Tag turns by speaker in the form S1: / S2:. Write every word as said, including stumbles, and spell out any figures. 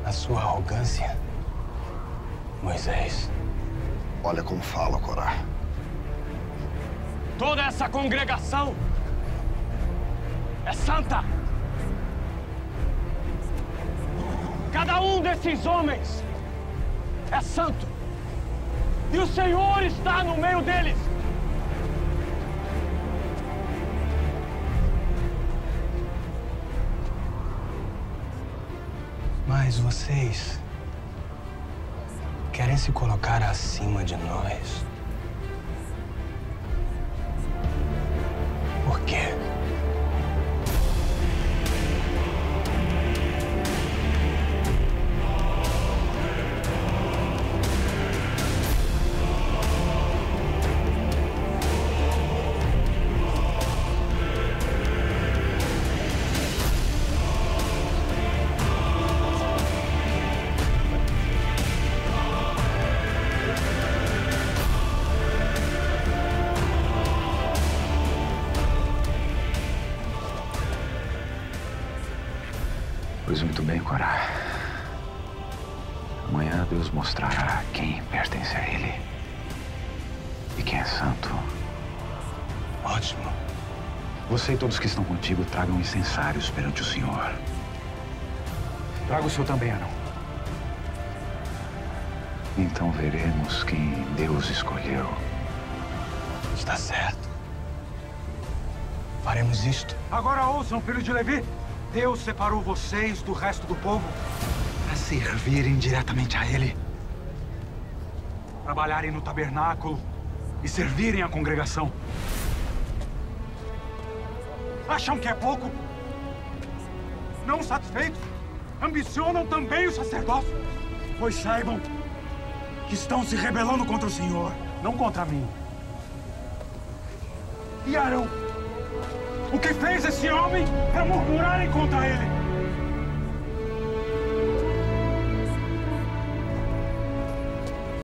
S1: a sua arrogância, Moisés.
S2: Olha como fala, Corá.
S1: Toda essa congregação é santa. Cada um desses homens é santo. E o Senhor está no meio deles. Mas vocês querem se colocar acima de nós? Por quê?
S3: Pois muito bem, Corá. Amanhã Deus mostrará quem pertence a Ele e quem é santo.
S1: Ótimo.
S3: Você e todos que estão contigo tragam incensários perante o Senhor. Traga o seu também, Arão. Então veremos quem Deus escolheu.
S1: Está certo. Faremos isto.
S4: Agora ouçam, filho de Levi. Deus separou vocês do resto do povo para servirem diretamente a Ele. Trabalharem no tabernáculo e servirem a congregação. Acham que é pouco? Não satisfeitos, ambicionam também o sacerdócio. Pois saibam que estão se rebelando contra o Senhor, não contra mim. E Arão? O que fez esse homem para murmurarem contra ele?